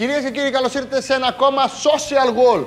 Κυρίες και κύριοι, καλώς ήρθατε σε ένα ακόμα social wall.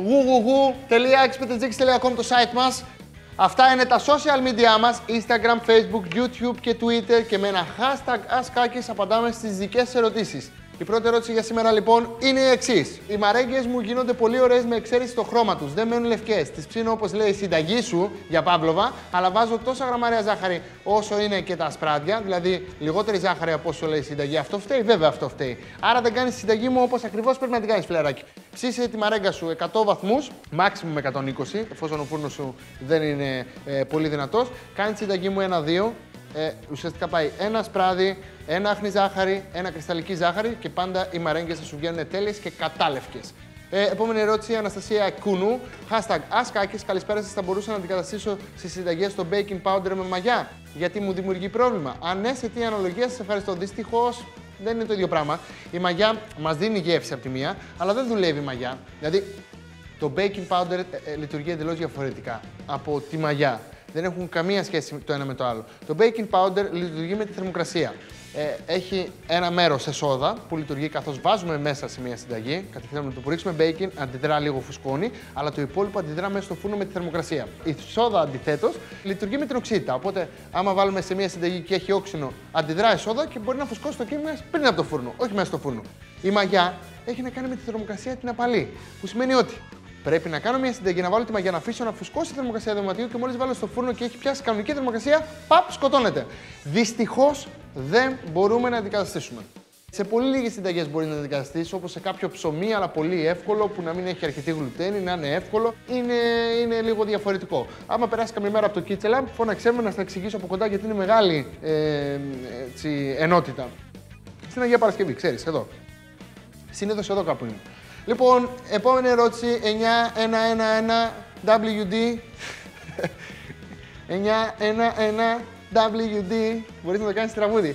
www.xptgx.com το site μας. Αυτά είναι τα social media μας, Instagram, Facebook, YouTube και Twitter και με ένα hashtag AskAkis απαντάμε στις δικές σας ερωτήσεις. Η πρώτη ερώτηση για σήμερα λοιπόν είναι η εξής. Οι μαρέγκες μου γίνονται πολύ ωραίες με εξαίρεση το χρώμα τους. Δεν μένουν λευκές. Τις ψήνω όπως λέει η συνταγή σου για παύλοβα, αλλά βάζω τόσα γραμμάρια ζάχαρη όσο είναι και τα ασπράδια, δηλαδή λιγότερη ζάχαρη από όσο λέει η συνταγή. Αυτό φταίει, βέβαια αυτό φταίει. Άρα δεν κάνεις τη συνταγή μου όπως ακριβώς πρέπει να την κάνεις, φιλαράκι. Ψήσε τη μαρέγκα σου 100 βαθμούς, maximum 120, εφόσον ο φούρνος σου δεν είναι πολύ δυνατός. Κάνει τη συνταγή μου 1-2. Ουσιαστικά πάει ένα ασπράδι, ένα άχνη ζάχαρη, ένα κρυσταλλική ζάχαρη και πάντα οι μαρέγκες θα σου βγαίνουν τέλειες και κατάλευκες. Επόμενη ερώτηση, Αναστασία Κούνου. Hashtag AskAkis. Καλησπέρα σας. Θα μπορούσα να αντικαταστήσω στις συνταγές το baking powder με μαγιά, γιατί μου δημιουργεί πρόβλημα. Αν ναι, σε τι αναλογία, σας ευχαριστώ. Δυστυχώς δεν είναι το ίδιο πράγμα. Η μαγιά μας δίνει γεύση από τη μία, αλλά δεν δουλεύει η μαγιά. Δηλαδή το baking powder λειτουργεί εντελώς διαφορετικά από τη μαγιά. Δεν έχουν καμία σχέση το ένα με το άλλο. Το baking powder λειτουργεί με τη θερμοκρασία. Έχει ένα μέρος σε σόδα που λειτουργεί καθώς βάζουμε μέσα σε μια συνταγή. Κατευθείαν με το που ρίξουμε bacon, αντιδρά λίγο, φουσκώνει, αλλά το υπόλοιπο αντιδρά μέσα στο φούρνο με τη θερμοκρασία. Η σόδα αντιθέτως λειτουργεί με την οξύτητα. Οπότε, άμα βάλουμε σε μια συνταγή και έχει όξινο, αντιδρά η σόδα και μπορεί να φουσκώσει το κύμα πριν από το φούρνο, όχι μέσα στο φούρνο. Η μαγιά έχει να κάνει με τη θερμοκρασία την απαλή. Που σημαίνει ότι πρέπει να κάνω μια συνταγή, να βάλω τη μαγιά, να αφήσω να φουσκώσει τη θερμοκρασία δωματίου και μόλις βάλω στο φούρνο και έχει πιάσει κανονική θερμοκρασία, παπ, σκοτώνεται. Δυστυχώς δεν μπορούμε να αντικαταστήσουμε. Σε πολύ λίγες συνταγές μπορεί να αντικαταστήσει, όπως σε κάποιο ψωμί, αλλά πολύ εύκολο, που να μην έχει αρκετή γλουτένη, να είναι εύκολο, είναι λίγο διαφορετικό. Άμα περάσει καμία μέρα από το Kitchen Lab, φώναξέ με να στα εξηγήσω από κοντά γιατί είναι μεγάλη ενότητα. Στην Αγία Παρασκευή, ξέρεις, εδώ. Συνήθως εδώ κάπου είναι. Λοιπόν, επόμενη ερώτηση, 9111WD. 9111WD. Μπορείς να το κάνεις τραγούδι.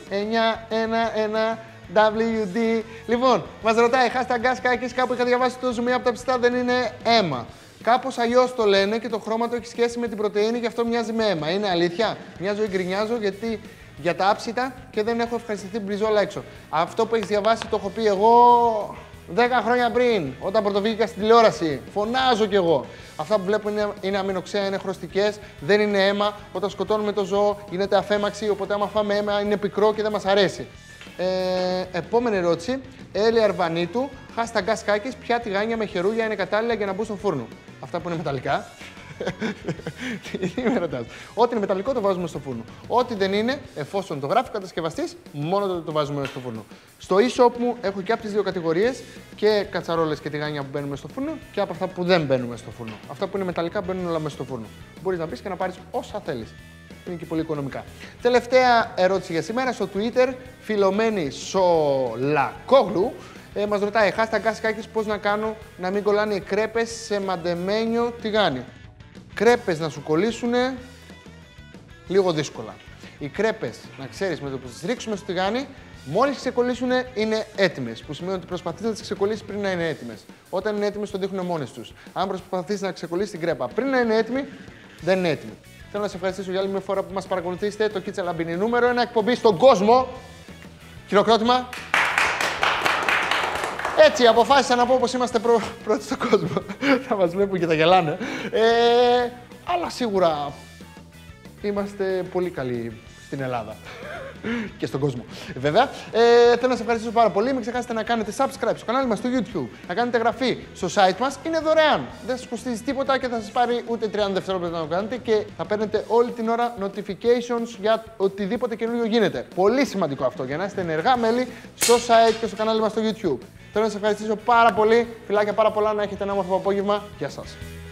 9111WD. Λοιπόν, μας ρωτάει, hashtag AskAkis, κάπου είχα διαβάσει το ζουμί από τα ψητά δεν είναι αίμα. Κάπως αλλιώς το λένε και το χρώμα του έχει σχέση με την πρωτεΐνη, γι' αυτό μοιάζει με αίμα. Είναι αλήθεια? Μια ζωή γκρινιάζω γιατί για τα άψητα και δεν έχω ευχαριστηθεί μπριζόλα έξω. Αυτό που έχεις διαβάσει το έχω πει εγώ 10 χρόνια πριν, όταν πρωτοβγήκα στην τηλεόραση. Φωνάζω κι εγώ. Αυτά που βλέπω είναι αμινοξέα, είναι χρωστικές, δεν είναι αίμα. Όταν σκοτώνουμε το ζώο γίνεται αφέμαξη, οπότε άμα φάμε αίμα είναι πικρό και δεν μας αρέσει. Επόμενη ερώτηση. Έλλη Αρβανίτου. hashtag AskAkis. Ποια τηγάνια με χερούλια είναι κατάλληλα για να μπουν στο φούρνο? Αυτά που είναι μεταλλικά. Τι με ρωτάς? Ό,τι είναι μεταλλικό το βάζουμε στο φούρνο. Ό,τι δεν είναι, εφόσον το γράφει ο κατασκευαστής, μόνο το βάζουμε στο φούρνο. Στο e-shop μου έχω και από τις δύο κατηγορίες, και κατσαρόλες και τηγάνια που μπαίνουν στο φούρνο και από αυτά που δεν μπαίνουν στο φούρνο. Αυτά που είναι μεταλλικά μπαίνουν όλα μέσα στο φούρνο. Μπορείς να μπεις και να πάρεις όσα θέλεις. Είναι και πολύ οικονομικά. Τελευταία ερώτηση για σήμερα στο Twitter, Φιλομένη Σολακόγλου. Μας ρωτάει, hashtag AskAkis, πώς να κάνω να μην κολλάνε οι κρέπες σε μαντεμένιο τηγάνι. Κρέπες να σου κολλήσουν λίγο δύσκολα. Οι κρέπες, να ξέρεις, με το που τις ρίξουμε στο τηγάνι, μόλις ξεκολλήσουν είναι έτοιμες. Που σημαίνει ότι προσπαθείς να τις ξεκολλήσεις πριν να είναι έτοιμες. Όταν είναι έτοιμες, το δείχνουν μόνες τους. Αν προσπαθείς να ξεκολλήσεις την κρέπα πριν να είναι έτοιμη, δεν είναι έτοιμη. Θέλω να σε ευχαριστήσω για άλλη μια φορά που μας παρακολουθήσετε. Το Kitchen Lab είναι νούμερο 1 εκπομπή στον κόσμο. Χειροκρότημα. Έτσι, αποφάσισα να πω πως είμαστε πρώτοι στον κόσμο. Θα μας βλέπουν και τα γελάνε. Αλλά σίγουρα είμαστε πολύ καλοί στην Ελλάδα. Και στον κόσμο. Βέβαια, θέλω να σας ευχαριστήσω πάρα πολύ. Μην ξεχάσετε να κάνετε subscribe στο κανάλι μας στο YouTube. Να κάνετε εγγραφή στο site μας. Είναι δωρεάν. Δεν σας κοστίζει τίποτα και θα σας πάρει ούτε 30 δευτερόλεπτα να το κάνετε. Και θα παίρνετε όλη την ώρα notifications για οτιδήποτε καινούριο γίνεται. Πολύ σημαντικό αυτό για να είστε ενεργά μέλη στο site και στο κανάλι μας στο YouTube. Θέλω να σας ευχαριστήσω πάρα πολύ. Φιλάκια πάρα πολλά. Να έχετε ένα όμορφο απόγευμα. Γεια σας.